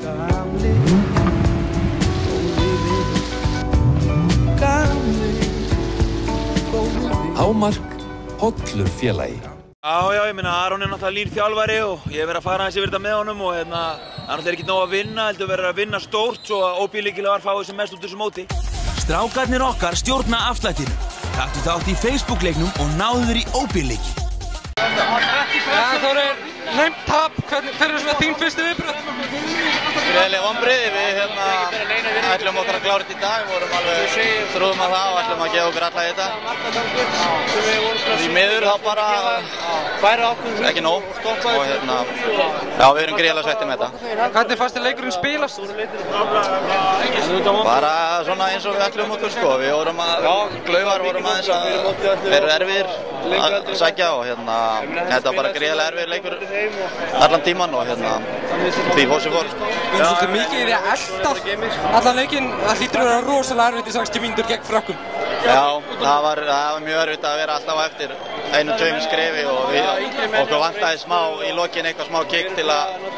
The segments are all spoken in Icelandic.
Hámark hollur félagi. Já, ég meina Aron náttúrulega lín þjálfari og ég verið að fara aðeins yfir þetta með honum og það náttúrulega ekki nóg að vinna, heldur verið að vinna stórt svo að óbílíkilega fái sem mest út þessu móti. Strákarnir okkar stjórna afslættinu. Taktu þátt í Facebook-leiknum og náðu þér í óbílíki. Þórir, nefnt tap, hver svona þín fyrstu viðbrögð? Greiðlega vonbrigði, við ætlum okkar að klára þetta í dag, vorum alveg trúðum að það og ætlum að gefa okkur alla í þetta. Því miður þá bara ekki nóg og já, við erum gríðarlega svekktir með þetta. Hvernig fannst þér leikurinn spilast? Bara svona eins og við ætlum okkur sko, við vorum Glaufar vorum aðeins að vera erfiðir að sækja og þetta var bara gríðarlega erfiðir leikur allan tíman og því fór sem fór. Við erum svolítið mikið í því að elda allan leikinn, það hlýtur að vera rosalega erfitt í 60 mínútur gegn Frökkum. Já, það var mjög erfitt að vera alltaf á eftir 1-2 skrefi og okkur vantaði smá í lokin eitthvað smá kikk til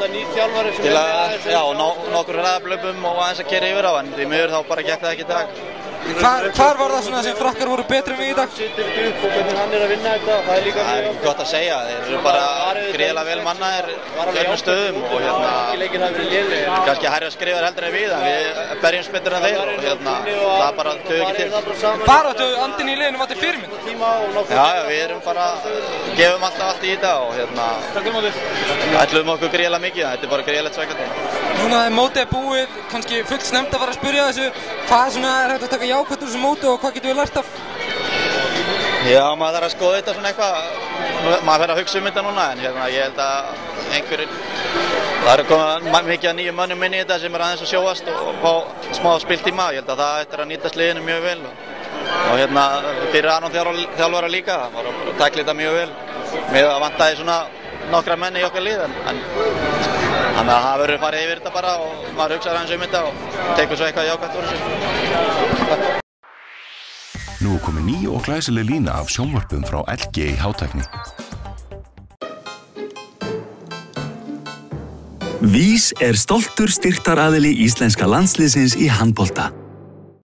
að ná nokkur hraðablöpum og aðeins að keyra yfir á en því miður þá bara gekk það ekki í dag. Hvar var það svona sem Frakkar voru betri með í dag? Það er gott að segja, þeir eru bara gríðarlega vel mannaðir öllum stöðum og kannski hærra skrifar heldur en við en við berjumst betur en þeir og það bara dög ekki til. Bara dög andinn í liðinu var til fyrirmynd? Já, við erum bara, gefum alltaf allt í þetta og ætlum okkur gríðarlega mikið, þetta er bara gríðarlegt svekkjandi. Núna þegar mótið er búið, kannski fullt snemmt að fara að spyrja þessu, hvað svona er hægt að taka jákvætt úr þessu móti og hvað getum við lært af? Já, maður þarf að skoða þetta svona eitthvað, maður fer að hugsa þetta núna en ég held að það eru komið mikið að nýjum mönnum inn í þetta sem aðeins að sjóast og fá smá spiltíma, ég held að það ættir að nýtast liðinu mjög vel og fyrir Aron þjálfara líka, það var að tækla þetta mjög vel með að vantaði svona nokkra menn í okkar lið en þannig að það verður farið yfir þetta bara og maður hugsaður aðeins þetta og tekur svo eitthvað jákvætt úr þessu. Nú er komið ný og glæsileg lína af sjónvörpum frá LG í hátækni. VÍS er stoltur styrktaraðili íslenska landsliðsins í handbolta.